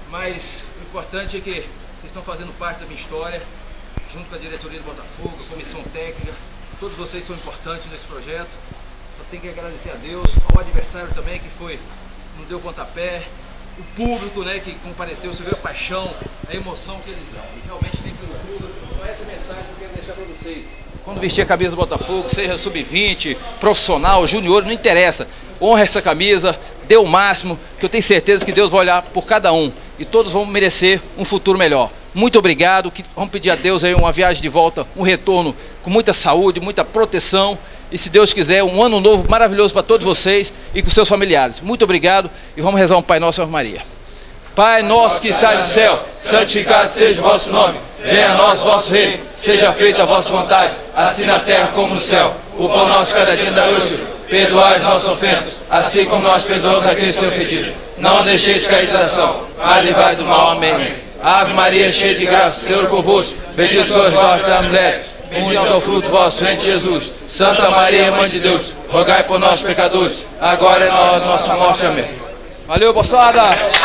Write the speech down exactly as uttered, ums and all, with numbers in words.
mas o importante é que vocês estão fazendo parte da minha história, junto com a diretoria do Botafogo, a comissão técnica. Todos vocês são importantes nesse projeto. Só tenho que agradecer a Deus, ao adversário também que foi, não deu pontapé, o público, né, que compareceu, você viu a paixão, a emoção que eles realmente têm pelo público. Então essa mensagem que eu quero deixar para vocês. Quando vestir a camisa do Botafogo, seja sub vinte, profissional, junior, não interessa. Honra essa camisa, dê o máximo, que eu tenho certeza que Deus vai olhar por cada um. E todos vão merecer um futuro melhor. Muito obrigado, que vamos pedir a Deus aí uma viagem de volta, um retorno com muita saúde, muita proteção. E se Deus quiser, um ano novo maravilhoso para todos vocês e com seus familiares. Muito obrigado e vamos rezar um Pai Nosso e Ave Maria. Pai nosso que está no céu, santificado seja o vosso nome. Venha a nós o vosso reino, seja feita a vossa vontade, assim na terra como no céu. O pão nosso cada dia dá hoje, perdoai as nossas ofensas, assim como nós perdoamos aqueles que têm ofendido. Não deixeis cair em tentação, mas livrai do mal. Amém. Ave Maria, cheia de graça, o Senhor é convosco. Bendita sois vós das mulheres, bendito é o fruto do vosso ventre, Jesus. Santa Maria, Mãe de Deus, rogai por nós pecadores, agora é na hora da nossa morte. Amém. Valeu, moçada!